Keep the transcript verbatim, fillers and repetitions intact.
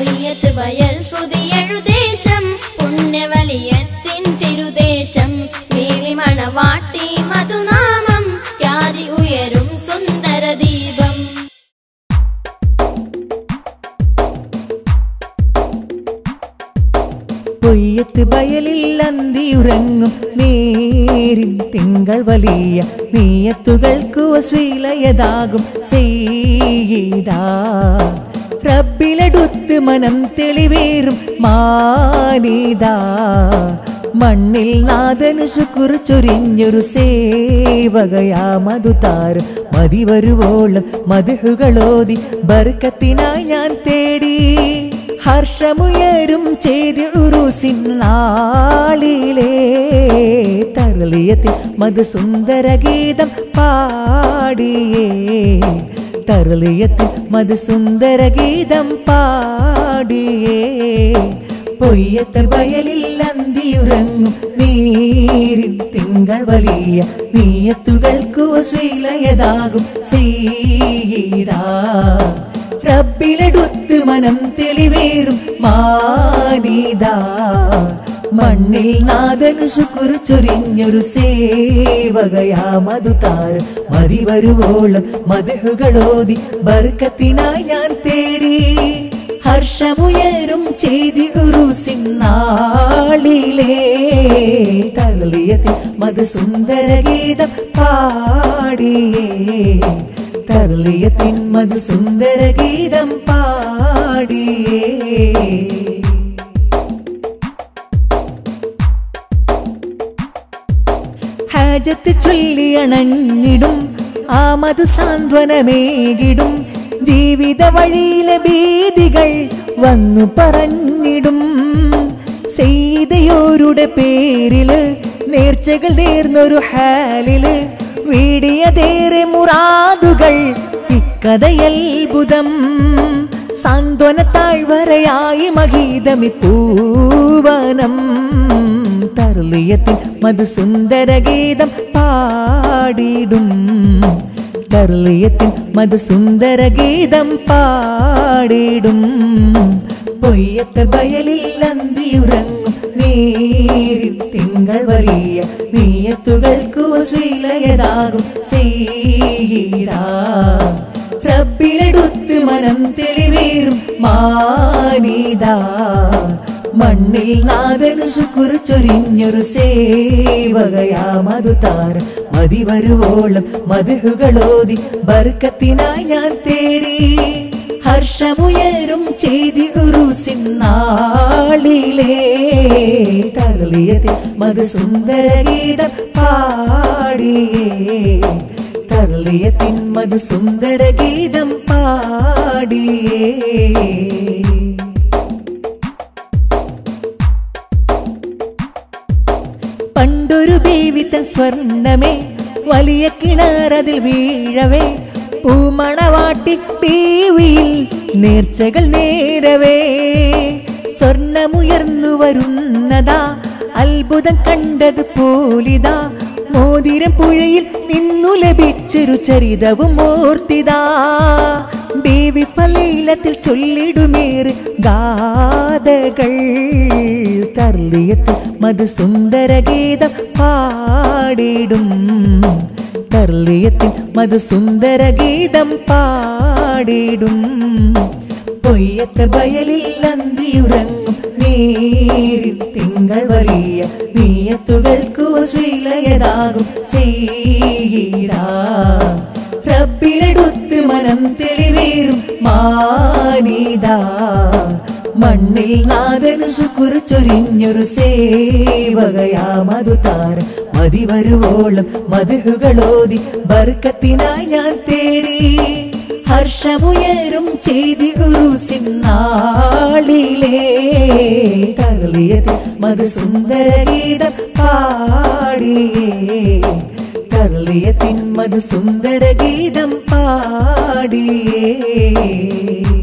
പൊയ്യത്ത് വയൽ ശ്രുതിയെഴുദേശം പുണ്യവലിയത്തിൻ തിരുദേശം ദേവി മണവാട്ടി മധുനാമം യാതി ഉയരും സുന്ദര ദീപം. പൊയ്യത്ത് വയലിൽ അന്തിയുറങ്ങും നേരിൻ തിങ്കൾ വലിയ നീയത്തുകൾക്കു വസീലയതാകും സയ്യിദാ. റബ്ബിലടുത്ത് മനം തെളിവേറും മാനിദാ. മണ്ണിൽ നാദനു ശുക്ർ ചൊരിഞ്ഞൊരു സേവകയാ മധുതാർ. മതി വരുവോളം മധുഹുകളോതി ബർക്കത്തിനായി ഞാൻ തേടി. ഹർഷമുയരും ചെയ്തി ഉറൂസിൻ നാളിലേ തർലിയത്തിൽ മധുസുന്ദര ഗീതം പാടിയേ. തർലിയത്തിൽ മധുസുന്ദര ഗീതം പാടിയേ. പൊയ്യത്ത് വയലിൽ അന്തിയുറങ്ങും നീരിൻ തിങ്കൾ വലിയ നീയത്തുകൾക്കു വസീലയതാകും സയ്യിദാ. റബ്ബിലടുത്ത് മനം തെളിവേറും മാനിദാ. മണ്ണിൽ നാദനു ശുക്ർ ചൊരിഞ്ഞൊരു സേവകയാ മധുതാർ. മതി വരുവോളം മധുഹുകളോതി ബർക്കത്തിനായി ഞാൻ തേടി. ഹർഷമുയരും ചെയ്തി ഉറൂസിൻ നാളിലേ തർലിയത്തിൽ മധുസുന്ദര ഗീതം പാടിയേ. തർലിയത്തിൻ മധുസുന്ദര ഗീതം പാടിയേ. ഹാജത്ത് ചൊല്ലിയണഞ്ഞിടും ആ മധു സാന്ത്വനമേകിടും. ജീവിത വഴിയിലെ ഭീതികൾ വന്നു പറഞ്ഞിടും. സയ്യിദയോരുടെ പേരില് നേർച്ചകൾ നേർന്നൊരു ഹാലില് വീടിയതേറെ മുറാദുകൾ ഇക്കഥയത്ഭുതം. സാന്ത്വന താഴ്വരയായി മഹീതമി പൂവനം. തർലിയത്തിൽ മധുസുന്ദര ഗീതം പാടിടും. തർലിയത്തിൽ മധുസുന്ദര ഗീതം പാടിടും. പൊയ്യത്ത് വയലിൽ അന്തിയുറങ്ങും നേരിൻ തിങ്കൾ വലിയ നീയത്തുകൾക്കു വസീലയതാകും സയ്യിദാ. റബ്ബിലടുത്ത് മനം തെളിവേറും മാനിദാ. മണ്ണിൽ നാദനു ശുക്ർ ചൊരിഞ്ഞൊരു സേവകയാ മധുതാർ. മതി വരുവോളം മധുഹുകളോതി ബർക്കത്തിനായി ഞാൻ തേടി. ഹർഷമുയരും ചെയ്തി ഉറൂസിൻ നാളിലേ തർലിയത്തിൽ മധുസുന്ദര ഗീതം പാടിയേ. തർലിയത്തിൻ മധുസുന്ദര ഗീതം പാടിയേ. പണ്ടൊരു ബീവിത്തൻ സ്വർണ്ണമേ വലിയ കിണറതിൽ വീഴവേ. പൂമണവാട്ടി ബീവിയിൽ നേർച്ചകൾ നേരവേ. സ്വർണ്ണമുയർന്നു വരുന്നതാ അത്ഭുതം കണ്ടത് പോലിതാ. മോതിരം പുഴയിൽ നിന്നു ലഭിച്ചൊരു ചരിതവും ഓർത്തിതാ. ബീവി ഫലീലത്തിൽ ചൊല്ലിടുമേറ് ഗാഥകൾ. തർലിയത്തിൽ മധുസുന്ദര ഗീതം പാടിടും. തർലിയത്തിൽ മധുസുന്ദര ഗീതം പാടിടും. പൊയ്യത്ത് വയലിൽ അന്തിയുറങ്ങും നേരിൻ തിങ്കൾ വലിയ നീയത്തുകൾക്കു വസീലയതാകും സയ്യിദാ. റബ്ബിലടുത്ത് മനം തെളിവേറും മാനിദാ. മണ്ണിൽ നാദനു ശുക്ർ ചൊരിഞ്ഞൊരു സേവകയാ മധുതാർ. മതി വരുവോളം മധുഹുകളോതി ബർക്കത്തിനായി ഞാൻ തേടി. ഹർഷമുയരും ചെയ്തി ഉറൂസിൻ നാളിലേ തർലിയത്തിൽ മധുസുന്ദര ഗീതം പാടിയേ. തർലിയത്തിൻ മധുസുന്ദര ഗീതം പാടിയേ.